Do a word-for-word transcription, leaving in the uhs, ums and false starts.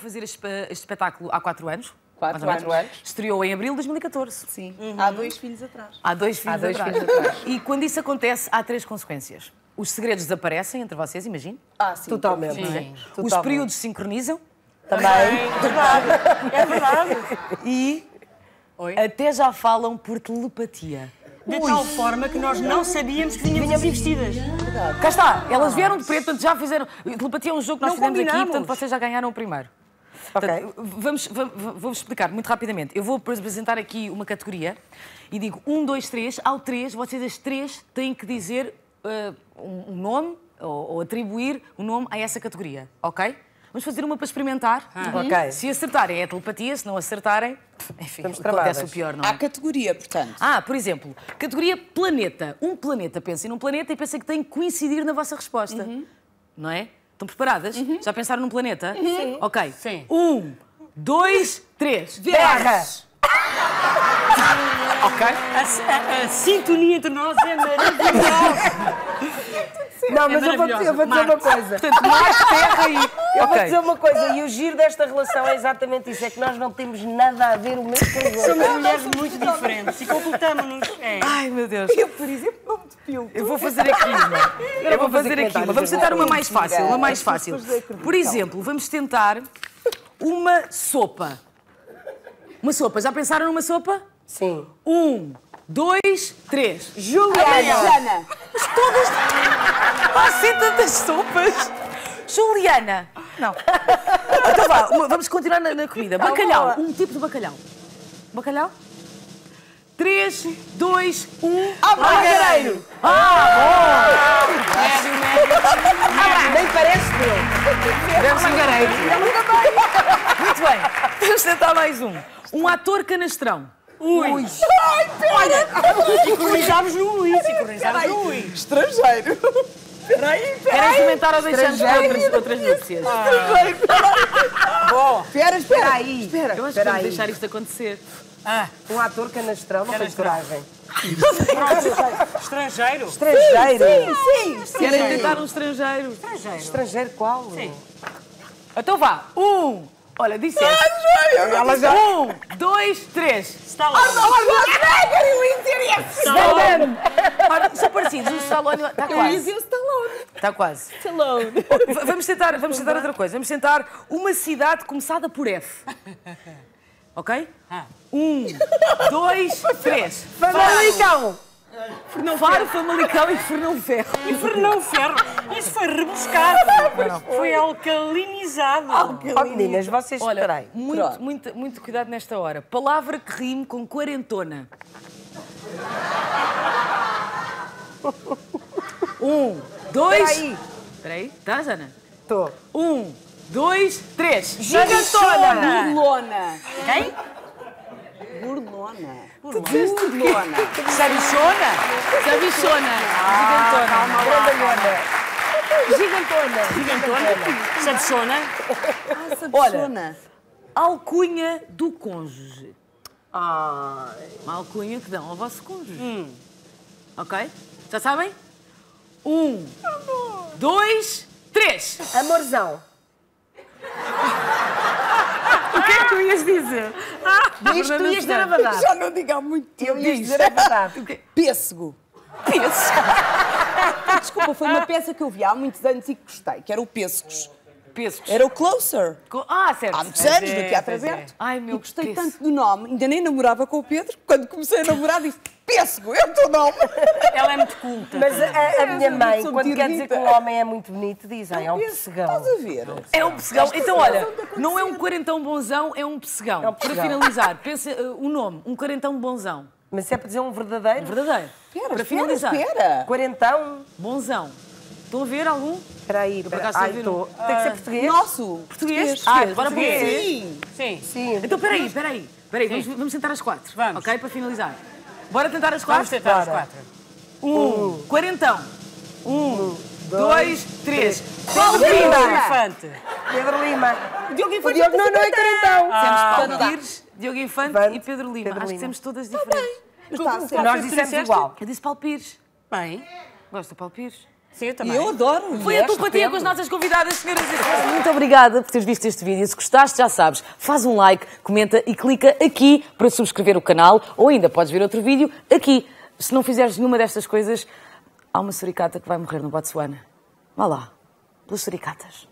fazer este, este espetáculo há quatro anos. Quatro anos. Estreou em abril de dois mil e catorze. Sim. Uhum. Há dois filhos atrás. Há dois filhos, há dois atrás. filhos atrás. E quando isso acontece, há três consequências. Os segredos desaparecem entre vocês, imagino. Ah, sim. Totalmente. Sim. Sim. Os Totalmente. períodos se sincronizam. Também. É verdade. É verdade. E Oi? até já falam por telepatia. De tal forma que nós não sabíamos que vinhamos assim vestidas. Cá está, elas vieram de preto, portanto já fizeram. Telepatia é um jogo que nós Não fizemos aqui, combinamos. portanto vocês já ganharam o primeiro. Ok. Portanto, vamos, vamos, vou-vos explicar muito rapidamente. Eu vou apresentar aqui uma categoria e digo um, dois, três. Ao três, vocês as três têm que dizer uh, um, um nome ou, ou atribuir um nome a essa categoria, ok? Vamos fazer uma para experimentar. Ah. Ok. Se acertarem é telepatia, se não acertarem, enfim, Estamos acontece travadas. o pior, não Há é? categoria, portanto. Ah, por exemplo, categoria planeta. Um planeta, pensem num planeta e pensem que tem que coincidir na vossa resposta. Não é? Estão preparadas? Já pensaram num planeta? Sim. Ok. Sim. Um, dois, três. Terra. Ok? A, a- a sintonia entre nós é maravilhosa. Não, mas eu vou, maravilhosa. eu vou dizer uma Marte. coisa. Portanto, mais terra e... Eu vou Ok. dizer uma coisa, e o giro desta relação é exatamente isso, é que nós não temos nada a ver o mesmo com os outros. Somos mulheres muito diferentes e completamos-nos. É. Ai, meu Deus. Eu, por exemplo, não me depilo. Eu vou fazer aqui uma. Eu vou fazer aqui uma. Vamos tentar uma mais fácil, uma mais fácil. Por exemplo, vamos tentar uma sopa. Uma sopa. Já pensaram numa sopa? Sim. Um, dois, três. Juliana. Mas todas... Há assim tantas sopas. Juliana. Não. Então vá, uma- vamos continuar na, na comida. Bacalhau. Um tipo de bacalhau. Bacalhau? Três, dois, um... Margareiro. Médio, médio. Nem parece meu. bom! Deve ser gareiro. Muito bem. Vamos tentar mais um. Um ator canastrão. Ui. E corrijámos no Luís. E corrijámos no Luís. Estrangeiro. Querem experimentar ou deixamos para outras, outras núpcias? Bom, espera, espera aí. Espera, Eu acho que espera vamos aí. deixar isto acontecer. Ah, Um ator canastrão não tem Canastrão. coragem. estrangeiro. Estrangeiro. Sim, sim. Querem tentar um estrangeiro? Estrangeiro. Estrangeiro qual? Sim. Então vá. Um. Olha, disseste. Ela já... Um, dois, três. Stallone. Stallone. Ora, são parecidos. O Stallone está quase. Stallone. Está quase. Stallone. V- Vamos tentar, vamos tentar outra coisa. Vamos tentar uma cidade começada por F. Ok? Ah. Um, dois, três. Famalicão. Fernão Faro, Famalicão e Fernão Ferro. E Fernão Ferro. Isso foi rebuscado. Foi alcalinizado. Oh, meninas, vocês... Olha, Espera aí. muito, Pronto. muito, muito cuidado nesta hora. Palavra que rime com quarentona. Um, dois... Espera aí. Espera aí. Estás, Ana? Estou. Um, dois, três. Gigantona. Burlona. Quem? Burlona. Burlona. Sabichona? Sabichona. Gigantona. Grandalhona. Gigantona. Gigantona. Sabichona. Ah, Sabichona. Alcunha do cônjuge. Ai. Uma alcunha que dão ao vosso cônjuge. Ok? Já sabem? Um, dois, três. Amorzão. O que é que tu ias dizer? Ah, Diz que tu ias dizer a verdade. Já não digo há muito tempo. Eu ia dizer a verdade. Pêssego. Pesos. Desculpa, foi uma peça que eu vi há muitos anos e que gostei, que era o Pêssegos. Pesos. Era o Closer. Ah, certo. Há muitos anos, é, do Teatro pois é. Aberto. Ai, meu E gostei Pêssego. tanto do nome. Ainda nem namorava com o Pedro. Quando comecei a namorar, disse Pêssego, é o teu nome. Ela é muito culta. Mas a, a minha sou mãe, muito quando quer dizer que erudita. um homem é muito bonito, diz, ai, é um pessegão. Estás a ver? É um pessegão. Então, olha, não é um quarentão bonzão, é um pessegão. É um Para pessegão. finalizar, pensa uh, o nome, um quarentão bonzão. Mas se é para dizer um verdadeiro? Verdadeiro. Espera, Para espera, finalizar. espera. Quarentão? Bonzão. Estão a ver algum? Espera aí, por espera. acaso Ai, estou a ver estou. Tem que ser português? Nosso. Português? Ah, Português. Bora português. português. Sim. Sim. Sim. Então, peraí, peraí. Peraí, vamos, vamos tentar as quatro. Vamos. Ok? Para finalizar. Bora tentar as quatro? Vamos tentar os Bora. quatro. Um. Quarentão. Um, dois, três. Paulo Pedro Lima. Lima. Infante. Pedro Lima. O Diogo O Infante. Diogo não, não é quarentão. Temos Ah, Paulo não dá. Pires, Diogo Infante Infante, e Pedro Lima. Pedro Acho que Lima. temos todas diferentes. Mas está a ser. Nós tu dissemos disseste? igual. Eu disse Paulo Pires. Bem. Gosta de Paulo Pires? Sim, eu também. E eu adoro. Foi a telepatia com as nossas convidadas, senhoras e senhores. Muito obrigada por teres visto este vídeo. Se gostaste, já sabes, faz um like, comenta e clica aqui para subscrever o canal, ou ainda podes ver outro vídeo aqui. Se não fizeres nenhuma destas coisas, há uma suricata que vai morrer no Botsuana. Vá lá, pelas suricatas.